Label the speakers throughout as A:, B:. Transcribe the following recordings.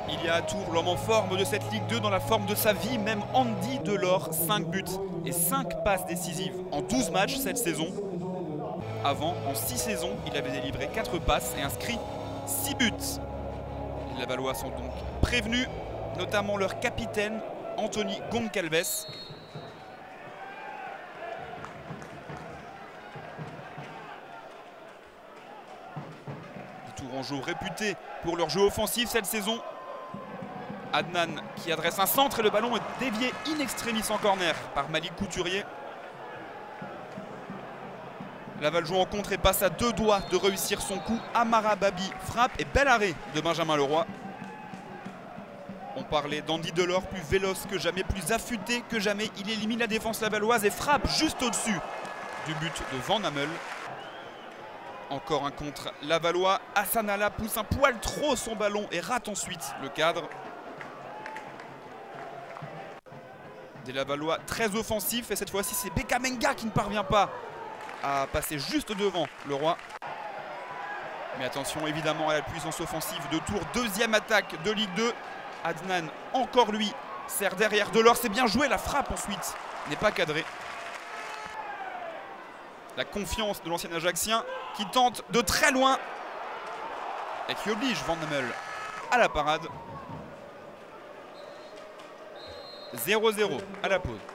A: Il y a à Tours l'homme en forme de cette Ligue 2, dans la forme de sa vie, même Andy Delors, 5 buts et 5 passes décisives en 12 matchs cette saison. Avant, en 6 saisons, il avait délivré 4 passes et inscrit 6 buts. Les Lavallois sont donc prévenus, notamment leur capitaine, Anthony Goncalves. Les Tourangeaux réputés pour leur jeu offensif cette saison. Adnan qui adresse un centre et le ballon est dévié in extremis en corner par Malik Couturier. Laval joue en contre et passe à 2 doigts de réussir son coup. Amara Babi frappe et bel arrêt de Benjamin Leroy. On parlait d'Andy Delors, plus véloce que jamais, plus affûté que jamais. Il élimine la défense lavalloise et frappe juste au-dessus du but de Van Hammel. Encore un contre lavallois. Hassan Allah pousse un poil trop son ballon et rate ensuite le cadre. Des Lavallois très offensifs et cette fois-ci c'est Bekamenga qui ne parvient pas à passer juste devant Leroy. Mais attention évidemment à la puissance offensive de Tours. Deuxième attaque de Ligue 2. Adnan encore lui sert derrière Delors. C'est bien joué, la frappe ensuite n'est pas cadrée. La confiance de l'ancien Ajaxien qui tente de très loin et qui oblige Van Hammel à la parade. 0-0 à la pause.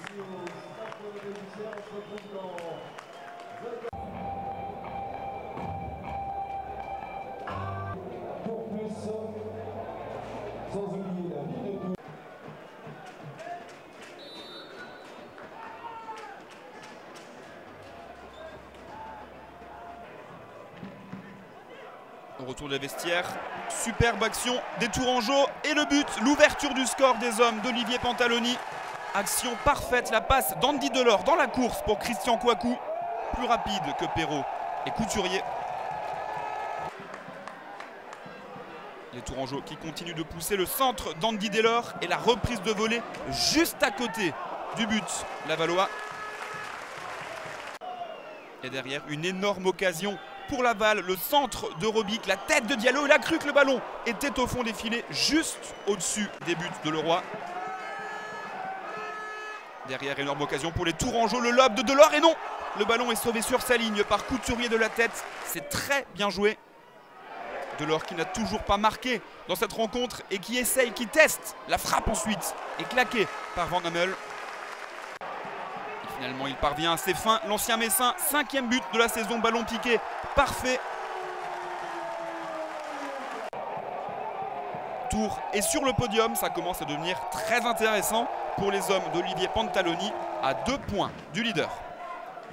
A: Au retour des vestiaires, superbe action des Tourangeaux et le but, l'ouverture du score des hommes d'Olivier Pantaloni. Action parfaite, la passe d'Andy Delors dans la course pour Christian Kouakou. Plus rapide que Perrault et Couturier. Les Tourangeaux qui continuent de pousser le centre d'Andy Delors et la reprise de volée juste à côté du but lavallois. Et derrière, une énorme occasion pour Laval, le centre de Robic, la tête de Diallo. Il a cru que le ballon était au fond des filets, juste au-dessus des buts de Leroy. Derrière, énorme occasion pour les Tourangeaux, le lob de Delors et non, le ballon est sauvé sur sa ligne par Couturier de la tête. C'est très bien joué. Delors qui n'a toujours pas marqué dans cette rencontre et qui essaye, qui teste. La frappe ensuite est claquée par Van Hammel. Finalement, il parvient à ses fins. L'ancien Messin, 5e but de la saison, ballon piqué, parfait. Tours est sur le podium, ça commence à devenir très intéressant pour les hommes d'Olivier Pantaloni, à 2 points du leader.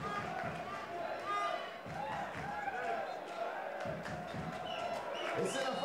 B: Et c'est la